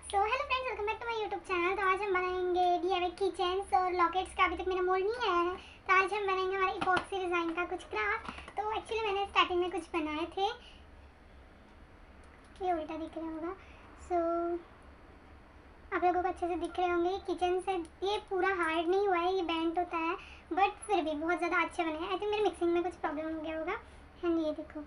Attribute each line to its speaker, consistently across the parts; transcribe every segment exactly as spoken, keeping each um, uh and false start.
Speaker 1: So hello friends, welcome back to my YouTube channel. तो आज हम बनाएंगे डीआईवाई की चेन्स और लॉकेट्स का। अभी तक मेरा मोल्ड नहीं आया है, तो आज हम बनाएंगे हमारे इपॉक्सी डिज़ाइन का कुछ क्राफ्ट। तो एक्चुअली मैंने स्टार्टिंग में कुछ बनाए थे, ये उल्टा दिख रहा होगा। सो so, आप लोगों को अच्छे से दिख रहे होंगे। किचन से ये पूरा हार्ड नहीं हुआ है, ये बेंट होता है, बट फिर भी बहुत ज़्यादा अच्छे बने हैं। आई थिंक मेरे मिक्सिंग में कुछ प्रॉब्लम हो गया होगा। एंड ये देखो,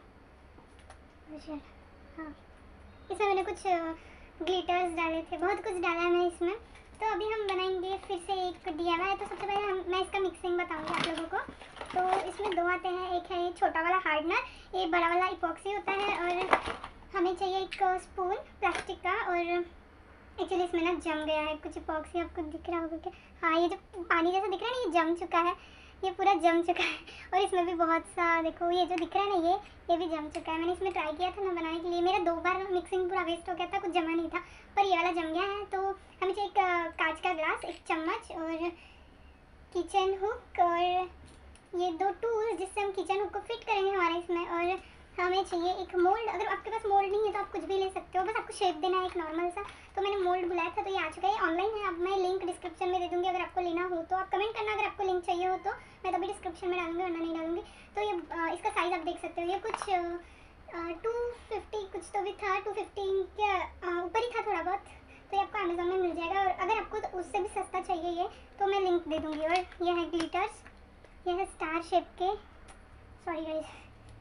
Speaker 1: हाँ, इसमें मैंने कुछ ग्लिटर्स डाले थे, बहुत कुछ डाला है मैंने इसमें। तो अभी हम बनाएंगे फिर से एक डीआईवाई। तो सबसे पहले हम मैं इसका मिक्सिंग बताऊंगी आप लोगों को। तो इसमें दो आते हैं, एक है ये छोटा वाला हार्डनर, ये बड़ा वाला इपॉक्सी होता है, और हमें चाहिए एक स्पून प्लास्टिक का। और एक्चुअली इसमें ना जम गया है कुछ इपॉक्सी, आपको दिख रहा होगा क्या? हाँ, ये जो पानी जैसा दिख रहा है ना, ये जम चुका है, ये पूरा जम चुका है। और इसमें भी बहुत सा देखो, ये जो दिख रहा है ना, ये ये भी जम चुका है। मैंने इसमें ट्राई किया था ना बनाने के लिए, मेरा दो बार मिक्सिंग पूरा वेस्ट हो गया था, कुछ जमा नहीं था, पर ये वाला जम गया है। तो हमें चाहिए एक कांच का ग्लास, एक चम्मच और किचन हुक, और ये दो टूल्स जिससे हम किचन हुक को फिट करेंगे हमारे इसमें। और हमें चाहिए एक मोल्ड। अगर आपके पास मोल्ड नहीं है तो आप कुछ भी ले सकते हो, बस आपको शेप देना है एक नॉर्मल सा। तो मैंने मोल्ड बुलाया था, तो ये आ चुका है, ऑनलाइन है। अब मैं लिंक डिस्क्रिप्शन में दे दूँगी, अगर आपको लेना हो तो आप कमेंट करना, अगर आपको लिंक चाहिए हो तो। मैं तभी डिस्क्रिप्शन में डालूंगी, वरना नहीं डालूंगी। तो ये आ, इसका साइज़ आप देख सकते हो, ये कुछ टू फिफ्टी कुछ तो भी था, टू फिफ्टी के ऊपर ही था थोड़ा बहुत। तो ये आपको अमेजोन में मिल जाएगा, और अगर आपको तो उससे भी सस्ता चाहिए ये, तो मैं लिंक दे दूँगी। और ये है ग्लिटर्स, ये है स्टार शेप के, सॉरी गाइस,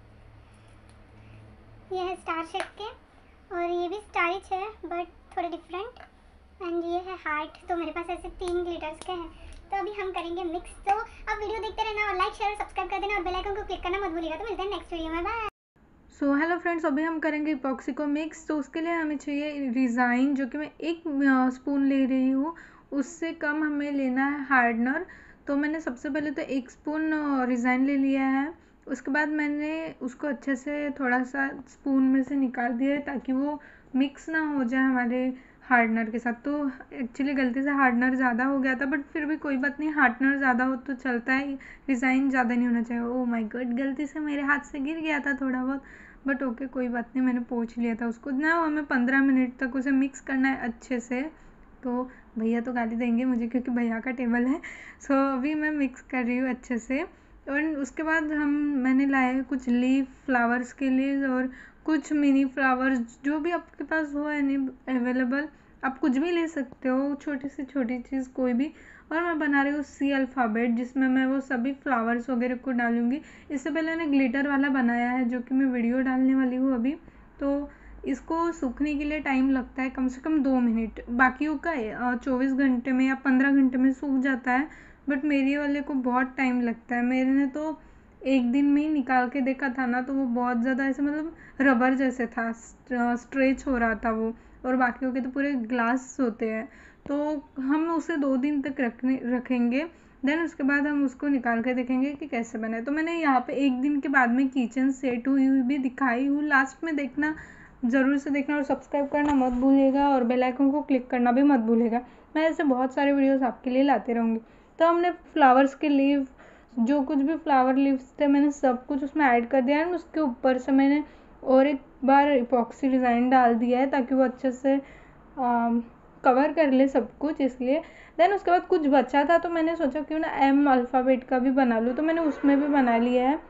Speaker 1: ये है स्टार शेप के, और ये भी स्टारिच है बट थोड़े डिफरेंट। एंड ये है हार्ट। तो मेरे पास ऐसे तीन ग्लिटर्स के हैं। तो अभी हम करेंगे मिक्स। तो आप वीडियो देखते रहना और लाइक शेयर और सब्सक्राइब कर देना, और बेल आइकन को क्लिक करना मत भूलिएगा। तो मिलते हैं नेक्स्ट वीडियो में, बाय।
Speaker 2: सो हेलो फ्रेंड्स, अभी हम करेंगे इपॉक्सी को मिक्स। तो उसके लिए हमें चाहिए रिज़ाइन, जो कि मैं एक स्पून ले रही हूँ, उससे कम हमें लेना है हार्डनर। तो मैंने सबसे पहले तो एक स्पून रिज़ाइन ले लिया है। उसके बाद मैंने उसको अच्छे से थोड़ा सा स्पून में से निकाल दिया है, ताकि वो मिक्स ना हो जाए हमारे हार्डनर के साथ। तो एक्चुअली गलती से हार्डनर ज़्यादा हो गया था, बट फिर भी कोई बात नहीं, हार्डनर ज़्यादा हो तो चलता है, डिज़ाइन ज़्यादा नहीं होना चाहिए। ओह माय गॉड, गलती से मेरे हाथ से गिर गया था थोड़ा बहुत, बट ओके कोई बात नहीं, मैंने पोंछ लिया था उसको ना। हमें पंद्रह मिनट तक उसे मिक्स करना है अच्छे से। तो भैया तो गाली देंगे मुझे, क्योंकि भैया का टेबल है। सो अभी मैं मिक्स कर रही हूँ अच्छे से। और उसके बाद हम मैंने लाए कुछ लीफ फ्लावर्स के लिए, और कुछ मिनी फ्लावर्स, जो भी आपके पास हो एनी अवेलेबल, आप कुछ भी ले सकते हो, छोटी से छोटी चीज़ कोई भी। और मैं बना रही हूँ सी अल्फ़ाबेट, जिसमें मैं वो सभी फ्लावर्स वगैरह को डालूँगी। इससे पहले मैंने ग्लिटर वाला बनाया है, जो कि मैं वीडियो डालने वाली हूँ अभी। तो इसको सूखने के लिए टाइम लगता है कम से कम दो मिनट। बाकियों का चौबीस घंटे में या पंद्रह घंटे में सूख जाता है, बट मेरे वाले को बहुत टाइम लगता है। मेरे ने तो एक दिन में ही निकाल के देखा था ना, तो वो बहुत ज़्यादा ऐसे मतलब रबर जैसे था, स्ट्रेच हो रहा था वो। और बाकियों के तो पूरे ग्लास होते हैं। तो हम उसे दो दिन तक रखने रखेंगे, देन उसके बाद हम उसको निकाल के देखेंगे कि कैसे बना है। तो मैंने यहाँ पे एक दिन के बाद में किचन सेट हुई हुई भी दिखाई हूँ, लास्ट में देखना, ज़रूर से देखना, और सब्सक्राइब करना मत भूलिएगा, और बेल आइकन को क्लिक करना भी मत भूलिएगा। मैं ऐसे बहुत सारे वीडियोस आपके लिए लाते रहूँगी। तो हमने फ्लावर्स के लीव, जो कुछ भी फ्लावर लीव्स थे, मैंने सब कुछ उसमें ऐड कर दिया है। उसके ऊपर से मैंने और एक बार इपॉक्सी डिज़ाइन डाल दिया है, ताकि वो अच्छे से आ, कवर कर ले सब कुछ, इसलिए। देन उसके बाद कुछ बचा था, तो मैंने सोचा क्यों ना एम अल्फ़ाबेट का भी बना लूँ, तो मैंने उसमें भी बना लिया है,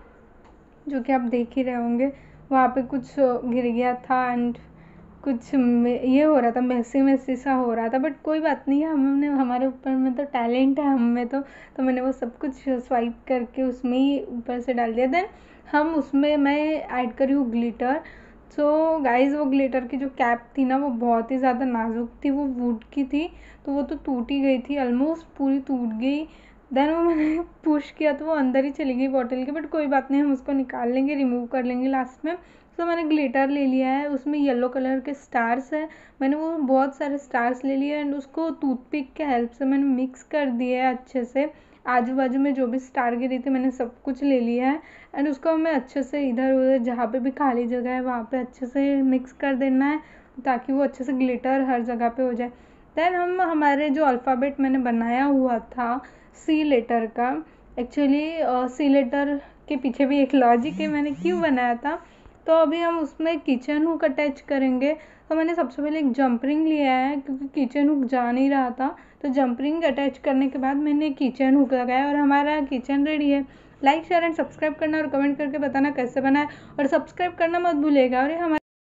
Speaker 2: जो कि आप देख ही रहे होंगे। वहाँ पे कुछ गिर गया था, एंड कुछ ये हो रहा था, मैसी मैसी सा हो रहा था, बट कोई बात नहीं है, हमने हमारे ऊपर में तो टैलेंट है हम में तो तो मैंने वो सब कुछ स्वाइप करके उसमें ही ऊपर से डाल दिया। देन हम उसमें मैं ऐड करी हूँ ग्लिटर। सो गाइस, वो ग्लिटर की जो कैप थी ना, वो बहुत ही ज़्यादा नाजुक थी, वो वुड की थी, तो वो तो टूट ही गई थी, ऑलमोस्ट पूरी टूट गई। देन वो मैंने पुश किया तो वो अंदर ही चली गई बॉटल के, बट कोई बात नहीं, हम उसको निकाल लेंगे, रिमूव कर लेंगे लास्ट में। तो मैंने ग्लिटर ले लिया है, उसमें येलो कलर के स्टार्स है, मैंने वो बहुत सारे स्टार्स ले लिए, एंड उसको टूथपिक के हेल्प से मैंने मिक्स कर दिया है अच्छे से। आजू बाजू में जो भी स्टार गिरी थी, मैंने सब कुछ ले लिया है, एंड उसको हमें अच्छे से इधर उधर जहाँ पे भी खाली जगह है वहाँ पे अच्छे से मिक्स कर देना है, ताकि वो अच्छे से ग्लिटर हर जगह पे हो जाए। देन हम हमारे जो अल्फ़ाबेट मैंने बनाया हुआ था सी लेटर का, एक्चुअली सी लेटर के पीछे भी एक लॉजिक है, मैंने क्यों बनाया था। तो अभी हम उसमें किचन हुक अटैच करेंगे। तो मैंने सबसे पहले एक जंप रिंग लिया है क्योंकि किचन हुक जा नहीं रहा था, तो जंप रिंग अटैच करने के बाद मैंने किचन हुक लगाया और हमारा किचन रेडी है। लाइक शेयर एंड सब्सक्राइब करना और कमेंट करके बताना कैसे बना है, और सब्सक्राइब करना मत भूलिएगा। और ये हमारा